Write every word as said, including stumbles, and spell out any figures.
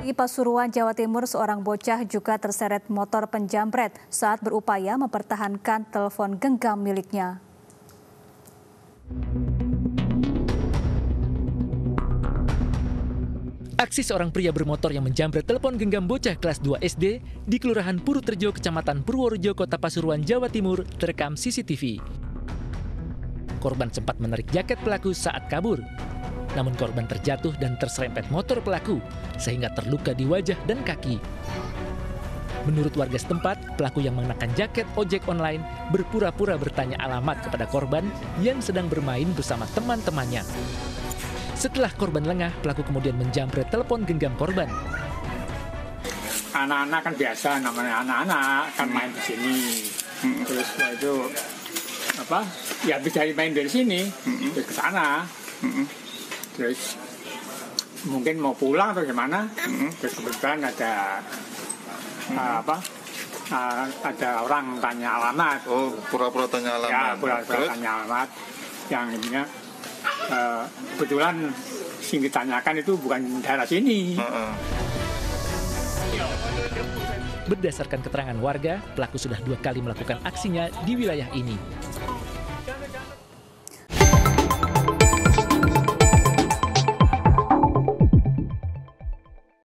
Di Pasuruan, Jawa Timur, seorang bocah juga terseret motor penjamret saat berupaya mempertahankan telepon genggam miliknya. Aksi seorang pria bermotor yang menjamret telepon genggam bocah kelas dua S D di Kelurahan Purworejo, Kecamatan Purworejo, Kota Pasuruan, Jawa Timur, terekam C C T V. Korban sempat menarik jaket pelaku saat kabur. Namun korban terjatuh dan terserempet motor pelaku sehingga terluka di wajah dan kaki. Menurut warga setempat, pelaku yang mengenakan jaket ojek online berpura-pura bertanya alamat kepada korban yang sedang bermain bersama teman-temannya. Setelah korban lengah, pelaku kemudian menjamret telepon genggam korban. Anak-anak kan biasa, namanya anak-anak kan main di sini. Terus itu apa? Ya bisa main dari sini, terus ke sana. Terus mungkin mau pulang atau gimana, mm-hmm. terus kebetulan ada mm-hmm. uh, apa uh, ada orang tanya alamat. Oh, pura-pura tanya alamat. Ya, pura-pura tanya alamat yang ininya uh, kebetulan sing ditanyakan itu bukan daerah sini. Uh-uh. Berdasarkan keterangan warga, pelaku sudah dua kali melakukan aksinya di wilayah ini.